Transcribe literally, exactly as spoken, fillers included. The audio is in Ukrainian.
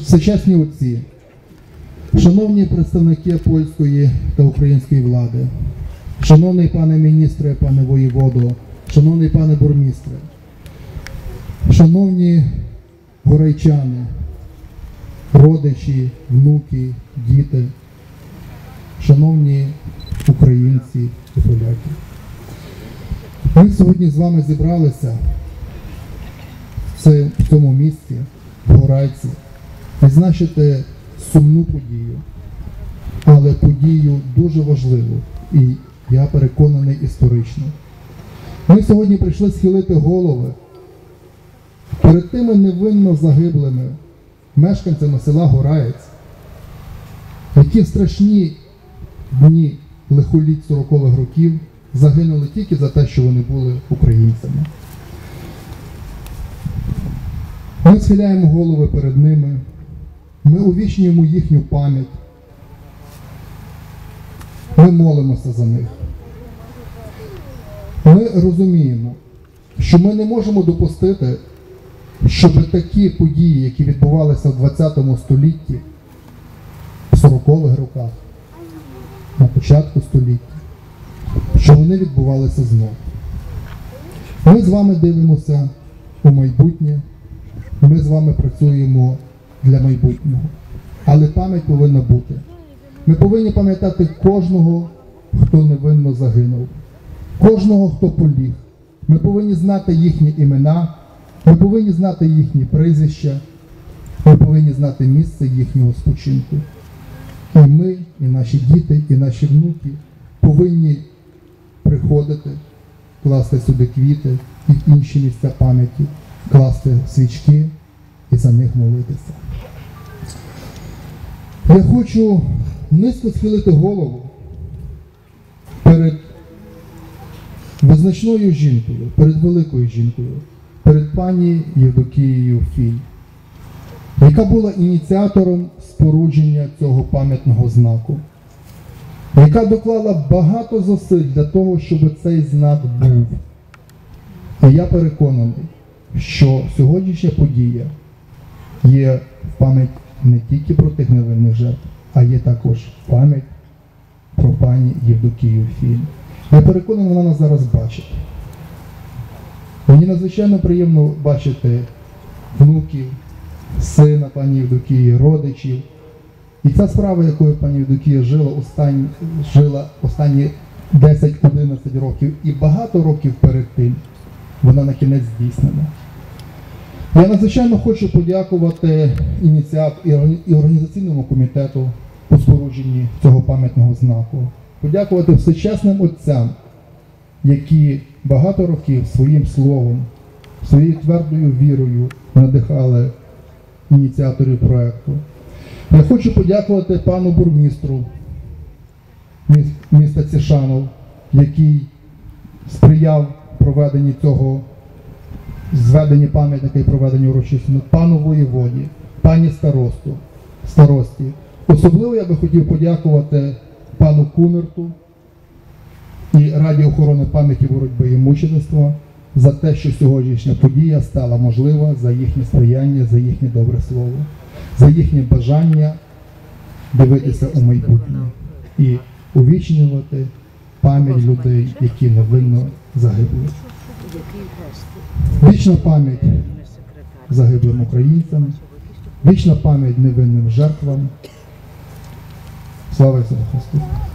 всечесні отці, шановні представники польської та української влади, шановний пане міністре, пане воєводо, шановний пане бурмістре, шановні горайчани, родичі, внуки, діти, шановні українці і поляки. Ми сьогодні з вами зібралися в цьому місці, в Горайці, відзначити сумну подію, але подію дуже важливу і, я переконаний, історичну. Ми сьогодні прийшли схилити голови перед тими невинно загиблими мешканцями села Гораєць, які в страшні дні лихоліть сорокових років загинули тільки за те, що вони були українцями. Ми схиляємо голови перед ними, ми увічнюємо їхню пам'ять, ми молимося за них. Ми розуміємо, що ми не можемо допустити, щоб такі події, які відбувалися в двадцятому столітті, в сорокових роках, на початку століття, що вони відбувалися знову. Ми з вами дивимося у майбутнє, ми з вами працюємо для майбутнього. Але пам'ять повинна бути. Ми повинні пам'ятати кожного, хто невинно загинув, кожного, хто поліг. Ми повинні знати їхні імена, ми повинні знати їхні прізвища, ми повинні знати місце їхнього спочинку. І ми, і наші діти, і наші внуки повинні приходити, класти сюди квіти і інші місця пам'яті, класти свічки і за них молитися. Я хочу низько схилити голову перед визначною жінкою, перед великою жінкою, перед пані Євдокією Філь, яка була ініціатором спорудження цього пам'ятного знаку, яка доклала багато зусиль для того, щоб цей знак був. І я переконаний, що сьогоднішня подія є пам'ять не тільки про тих невинних жертв, а є також пам'ять про пані Євдокію Філь. Я переконаний, вона нас зараз бачить. Мені надзвичайно приємно бачити внуків, сина пані Євдокії, родичів. І ця справа, якою пані Євдокія жила останні, жила останні десять-одинадцять років і багато років перед тим, вона на кінець здійснена. Я надзвичайно хочу подякувати ініціатору і організаційному комітету по спорудженні цього пам'ятного знаку. Подякувати всечесним отцям, які багато років своїм словом, своєю твердою вірою надихали ініціаторів проєкту. Я хочу подякувати пану бурмістру міста Цішанов, який сприяв проведенні цього, зведенні пам'ятника і проведенні урочистостей, пану воєводі, пані старосту, старості. Особливо я би хотів подякувати пану Кунерту і Раді охорони пам'яті, боротьби і мучеництва за те, що сьогоднішня подія стала можлива, за їхнє сприяння, за їхнє добре слово, за їхнє бажання дивитися у майбутнє і увічнювати пам'ять людей, які невинно загибли. Вічна пам'ять загиблим українцям, вічна пам'ять невинним жертвам. Слава Ісусу Христу!